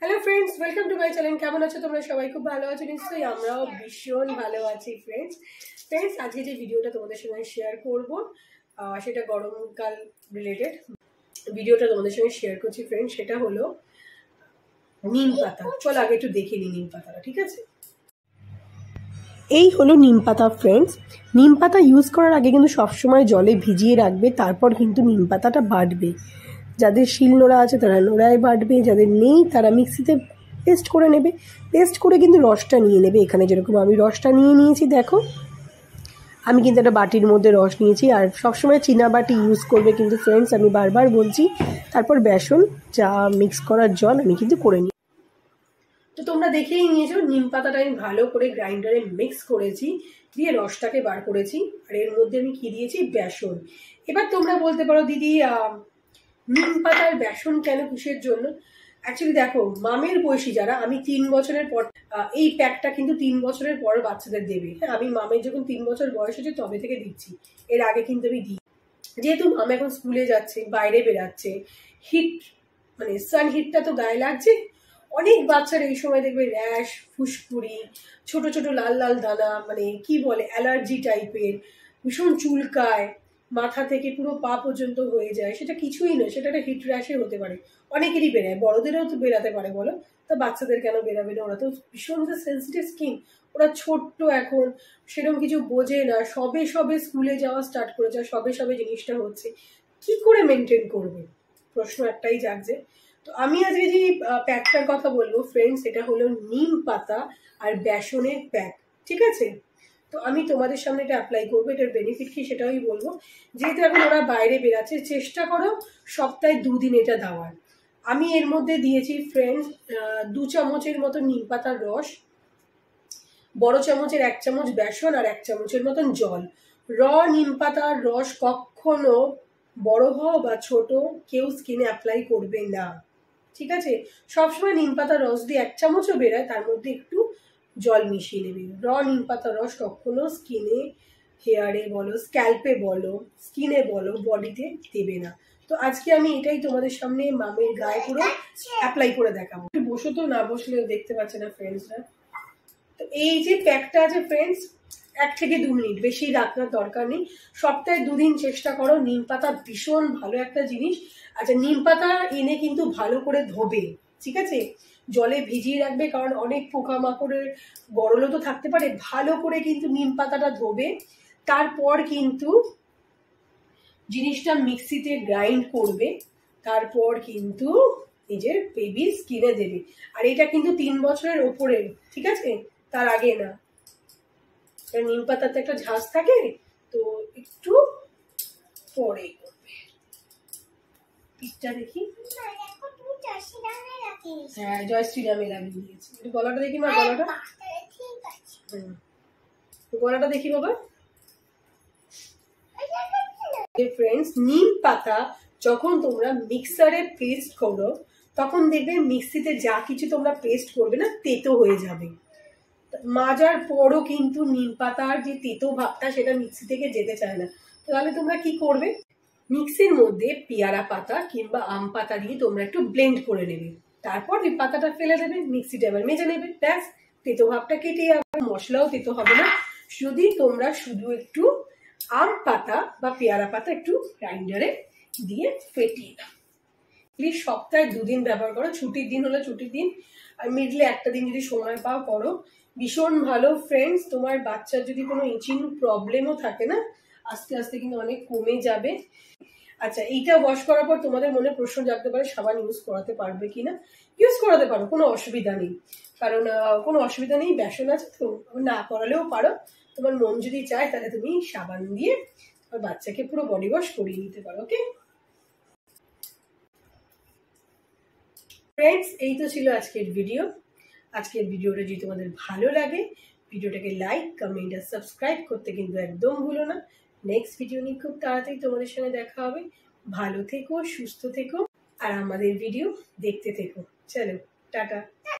Hello friends, welcome to my channel. কেমন আছো তোমরা? সবাই খুব ভালো আছো নিশ্চয়ই। আমরাও ভীষণ ভালো আছি ফ্রেন্ডস। আজকে যে ভিডিওটা তোমাদের সঙ্গে শেয়ার করব সেটা গরমকাল রিলেটেড ভিডিওটা তোমাদের সঙ্গে শেয়ার করছি ফ্রেন্ডস। সেটা হলো নিম পাতা। চল আগে একটু দেখে নিই নিম পাতাটা, ঠিক আছে? এই হলো নিম পাতা ফ্রেন্ডস। নিম পাতা ইউজ করার আগে কিন্তু সবসময় জলে ভিজিয়ে রাখবে, তারপর কিন্তু নিম পাতাটা বাটবে। যাদের শিল নোড়া আছে তারা নোড়ায় বাটবে, যাদের নেই তারা মিক্সিতে পেস্ট করে নেবে। পেস্ট করে কিন্তু রসটা নিয়ে নেবে। এখানে যেরকম আমি রসটা নিয়ে নিয়েছি, দেখো আমি কিন্তু একটা বাটির মধ্যে রস নিয়েছি। আর সবসময় চীনা বাটি ইউজ করবে কিন্তু ফ্রেন্ডস, আমি বারবার বলছি। তারপর বেসন যা মিক্স করার জল আমি কিন্তু করে নিই। তো তোমরা দেখেই নিয়েছো নিম পাতাটা আমি ভালো করে গ্রাইন্ডারে মিক্স করেছি, দিয়ে রসটাকে বার করেছি। আর এর মধ্যে আমি কি দিয়েছি? বেসন। এবার তোমরা বলতে পারো দিদি নিম পাতার বেসন কেন, কিসের জন্য? অ্যাকচুয়ালি দেখো, মামের বয়সী যারা, আমি 3 বছরের পর এই প্যাকটা কিন্তু 3 বছরের পর বাচ্চাদের দেবে। হ্যাঁ, আমি মামের যখন 3 বছর বয়স হয়েছে তবে থেকে দিচ্ছি, এর আগে কিন্তু আমি দিই। যেহেতু মামা এখন স্কুলে যাচ্ছে, বাইরে বেরাচ্ছে, হিট মানে সান হিটটা তো গায়ে লাগছে। অনেক বাচ্চার এই সময় দেখবে র্যাশ, ফুসকুড়ি, ছোট ছোট লাল লাল দানা, মানে কি বলে অ্যালার্জি টাইপের, ভীষণ চুলকায়, মাথা থেকে পুরো পা পর্যন্ত হয়ে যায়। সেটা কিছুই নয়, সেটা একটা হিট র্যাশে হতে পারে। অনেকেরই বেরায়, বড়দেরও তো বেরাতে পারে বলো, তা বাচ্চাদের কেন বেরাবে না? ওরা তো ভীষণ সেন্সিটিভ স্কিন, ওরা ছোট্ট এখন, সেরকম কিছু বোঝে না, সবে সবে স্কুলে যাওয়া স্টার্ট করেছে, সবে সবে জিনিসটা হচ্ছে, কি করে মেনটেন করবে? প্রশ্ন একটাই জাগছে। তো আমি আজকে যে প্যাকটার কথা বলবো ফ্রেন্ডস, এটা হলো নিম পাতা আর বেসনের প্যাক, ঠিক আছে? তো আমি তোমাদের সামনে এটা অ্যাপ্লাই করবো। এটার বেনিফিট কি সেটাই বলবো। যেহেতু এখন ওরা বাইরে বেরাচ্ছে, চেষ্টা করো সপ্তাহে 2 দিন এটা দেওয়ার। আমি এর মধ্যে দিয়েছি ফ্রেন্ডস 2 চামচের মতো নিম পাতার রস, বড় চামচের 1 চামচ বেসন, আর 1 চামচের মতন জল। নিম পাতার রস কখনো বড় হও বা ছোট কেউ স্কিনে অ্যাপ্লাই করবে না, ঠিক আছে? সবসময় নিম পাতার রস দিয়ে 1 চামচও বেরোয়, তার মধ্যে একটু জল মিশিয়ে নেবে। নিম পাতার রস কখনো স্কিনে, হেয়ারে বলো, স্ক্যাল্পে বলো, স্কিনে বলো, বডিতে দেবে না। তো আজকে আমি এটাই তোমাদের সামনে মামের গায়ে পুরো অ্যাপ্লাই করে দেখাবো। বসো তো, না বসলে দেখতে পাচ্ছে না ফ্রেন্ডসরা। তো এই যে প্যাকটা আছে ফ্রেন্ডস, 1 থেকে 2 মিনিট, বেশি রাখার দরকার নেই। সপ্তাহে 2 দিন চেষ্টা করো। নিম পাতা ভীষণ ভালো একটা জিনিস। আচ্ছা, নিম পাতা এনে কিন্তু ভালো করে ধোবে, ঠিক আছে? জলে ভিজিয়ে রাখবে, কারণ অনেক পোকামাকড়ের গরলও তো থাকতে পারে। ভালো করে কিন্তু নিম পাতাটা ধোবে, তারপর কিন্তু জিনিসটা মিক্সিতে গ্রাইন্ড করবে, তারপর কিন্তু নিজের বেবি স্কিনে দেবে। আর এটা কিন্তু 3 বছরের ওপরের, ঠিক আছে? তার আগে না। নিম পাতাতে একটা ঝাঁজ থাকে, তো একটু পরে করবে। পিঠটা দেখি, হ্যাঁ জয় শ্রীরামের আমি নিয়েছি। একটু গলাটা দেখি মা, গলাটা গলাটা দেখি বাবা। ফ্রেন্ডস, নিম পাতা যখন তোমরা মিক্সারে পেস্ট করো, তখন দেখবে মিক্সিতে যা কিছু তোমরা পেস্ট করবে না, তেতো হয়ে যাবে। মাজার পরও কিন্তু নিম পাতার যে তেতো ভাবটা সেটা মিক্সি থেকে যেতে চায় না। তাহলে তোমরা কি করবে? মিক্সির মধ্যে পেয়ারা পাতা কিংবা আম পাতা দিয়ে তোমরা একটু ব্লেন্ড করে নেবে, তারপর ওই পাতাটা ফেলে দেবে, মিক্সিটা আবার মেজে নেবে, ব্যাস তেতো ভাবটা কেটে যাবে। মশলাও তেতো হবে না, যদি তোমরা শুধু একটু আম পাতা বা পেয়ারা পাতা একটু গ্রাইন্ডারে দিয়ে ফেটিয়ে দাও। প্লিজ সপ্তাহে 2 দিন ব্যবহার করো। ছুটির দিন হলে ছুটির দিন, আর মিডলে একটা দিন যদি সময় পাও করো, ভীষণ ভালো ফ্রেন্ডস। তোমার বাচ্চার যদি কোনো ইচিং প্রবলেমও থাকে না, আস্তে আস্তে কিন্তু অনেক কমে যাবে। আচ্ছা, এইটা ওয়াশ করার পর তোমাদের মনে প্রশ্ন জাগতে পারে সাবান ইউজ করাতে পারবে কিনা। ইউজ করাতে পারো, কোনো অসুবিধা নেই, কারণ কোনো অসুবিধা নেই, বেসন আছে তো, না করালেও পারো। তোমার মন যদি চায় তাহলে তুমি সাবান দিয়ে তোমার বাচ্চাকে পুরো বডি ওয়াশ করিয়ে নিতে পারো। ওকে ফ্রেন্ডস, এই তো ছিল আজকের ভিডিও। আজকের ভিডিওটা যদি তোমাদের ভালো লাগে, ভিডিওটাকে লাইক, কমেন্ট আর সাবস্ক্রাইব করতে কিন্তু একদম ভুলো না। নেক্সট ভিডিও নিয়ে খুব তাড়াতাড়ি তোমাদের সঙ্গে দেখা হবে। ভালো থেকো, সুস্থ থেকো, আর আমাদের ভিডিও দেখতে থেকো। চলো, টাটা।